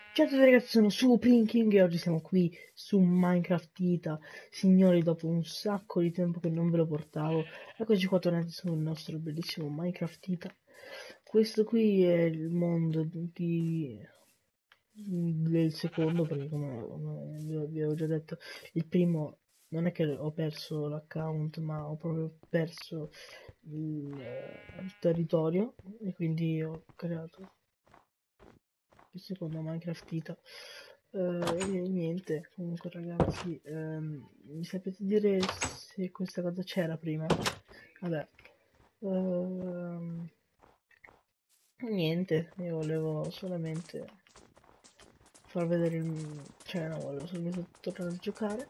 Ciao a tutti ragazzi, sono Supreme King e oggi siamo qui su Minecraft Ita. Signori, dopo un sacco di tempo che non ve lo portavo, eccoci qua tornati sul nostro bellissimo Minecraft Ita. Questo qui è il mondo del secondo, perché come vi avevo già detto, il primo non è che ho perso l'account, ma ho proprio perso il territorio e quindi ho creato il secondo Minecraft Ita. E niente, comunque ragazzi, mi sapete dire se questa cosa c'era prima? Vabbè, niente, io volevo solamente far vedere cioè no, volevo solamente tornare a giocare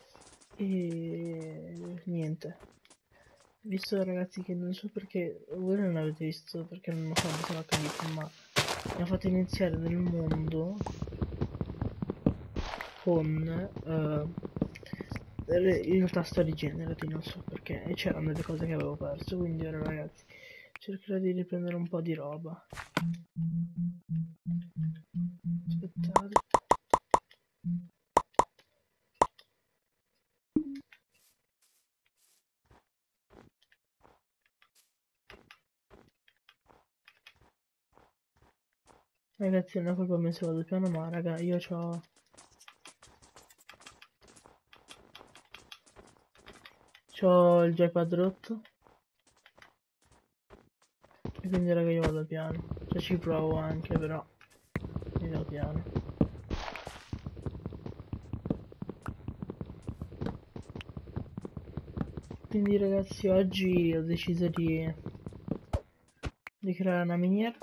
e niente. Visto ragazzi che non so perché voi non l'avete visto, perché non lo so, mi sono capito, ma mi ha fatto iniziare nel mondo con il tasto rigenerati, non so perché, e c'erano delle cose che avevo perso, quindi ora ragazzi cercherò di riprendere un po' di roba. Aspettate. Ragazzi, non è colpa mia se vado piano, ma raga, io c'ho il joypad rotto e quindi raga io vado piano. Cioè ci provo anche, però io vado piano. Quindi ragazzi oggi ho deciso di creare una miniera,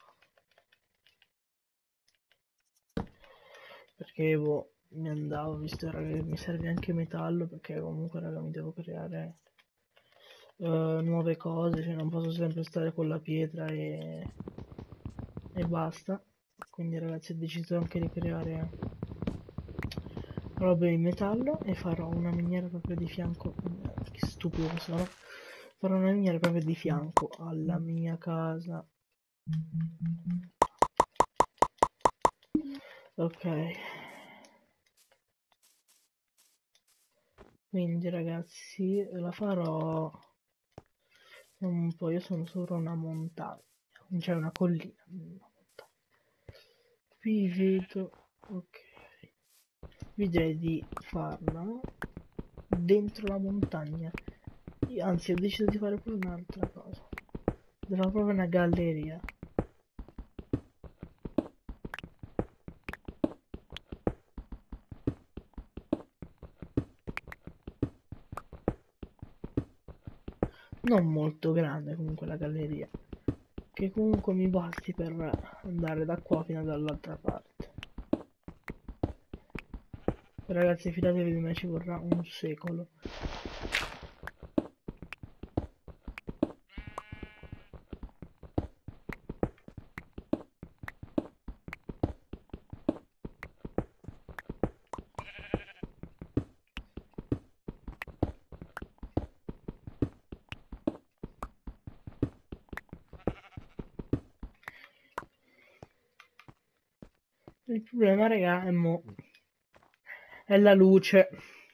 perché boh, mi andavo, visto raga, che mi serve anche metallo, perché comunque raga mi devo creare nuove cose, cioè non posso sempre stare con la pietra e basta. Quindi ragazzi ho deciso anche di creare robe in metallo e farò una miniera proprio di fianco, che stupido che sono, farò una miniera proprio di fianco alla mia casa. Ok, quindi ragazzi la farò un po', io sono sopra una montagna, c'è una collina, una montagna. Qui vedo, ok, vi direi di farla dentro la montagna. Anzi, ho deciso di fare pure un'altra cosa. Devo fare proprio una galleria. Non molto grande comunque la galleria. Che comunque mi basti per andare da qua fino dall'altra parte. Ragazzi, fidatevi di me, ci vorrà un secolo. Il problema, raga, è la luce.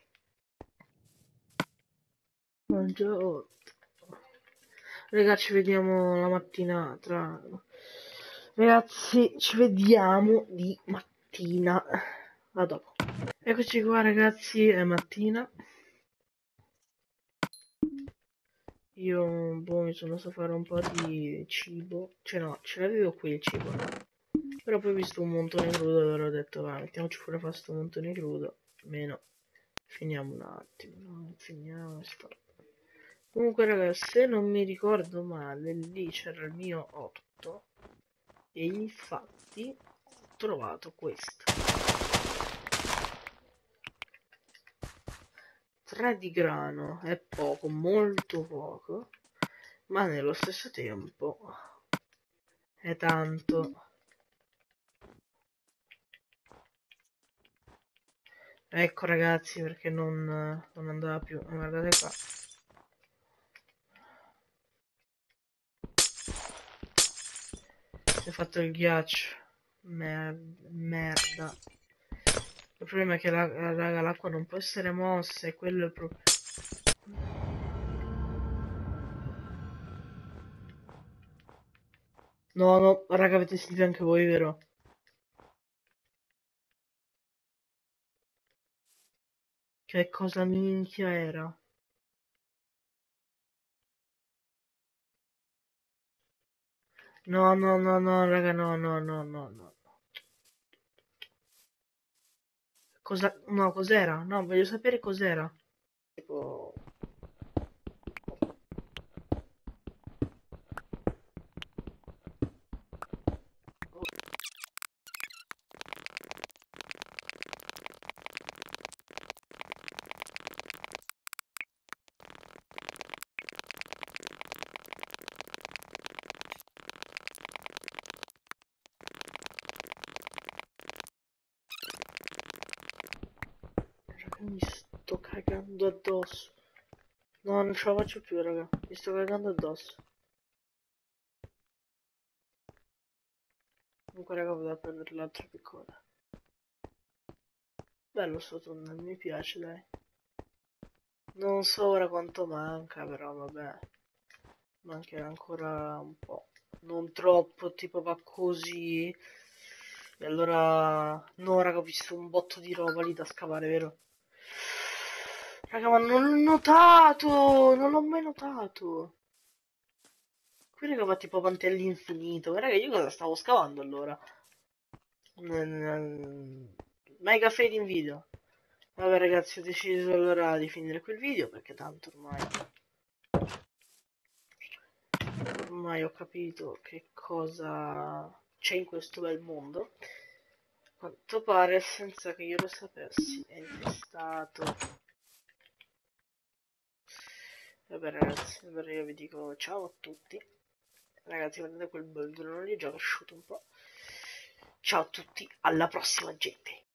Buongiorno. Raga, ci vediamo la mattina tra... Ragazzi, ci vediamo di mattina. A dopo. Eccoci qua, ragazzi, è mattina. Io boh, mi sono messo a fare un po' di cibo. Cioè no, ce l'avevo qui il cibo, no? Però poi ho visto un montone crudo e allora ho detto, va, mettiamoci pure a fare sto montone crudo. Almeno finiamo un attimo, no? Finiamo sto... Comunque ragazzi, se non mi ricordo male, lì c'era il mio 8 e infatti ho trovato questo. 3 di grano è poco, molto poco, ma nello stesso tempo è tanto. Ecco ragazzi perché non andava più, guardate qua. Si è fatto il ghiaccio. Merda. Il problema è che raga, l'acqua non può essere mossa, e quello è il problema. No, no, raga, avete sentito anche voi, vero? Che cosa minchia era? No, no, no, no, raga, no, no, no, no, no. Cosa? No, cos'era? No, voglio sapere cos'era. Tipo... Raga, mi sto cagando addosso. No, non ce la faccio più, raga. Mi sto cagando addosso. Comunque, raga, vado a prendere l'altro piccone. Bello sto tunnel, mi piace, dai. Non so ora quanto manca, però vabbè. Mancherà ancora un po'. Non troppo, tipo va così. E allora... No, raga, ho visto un botto di roba lì da scavare, vero? Raga, ma non l'ho notato! Non l'ho mai notato! Qui raga va tipo avanti all'infinito. Raga, io cosa stavo scavando allora? Mega fade in video. Vabbè ragazzi, ho deciso allora di finire quel video perché tanto ormai ho capito che cosa c'è in questo bel mondo. A quanto pare, senza che io lo sapessi, è infestato. Vabbè ragazzi, allora io vi dico ciao a tutti. Ragazzi, guardate quel bel drone lì, già cresciuto un po'. Ciao a tutti, alla prossima gente.